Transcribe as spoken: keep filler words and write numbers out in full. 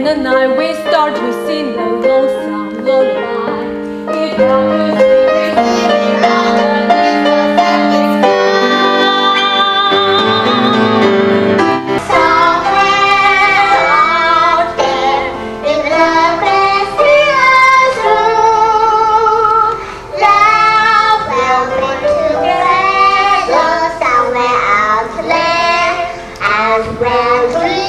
in the night we start to sing the lonesome lullaby. It helps me receive all the things that we Somewhere out there in the Christmas room, love will bring together somewhere out there, and when we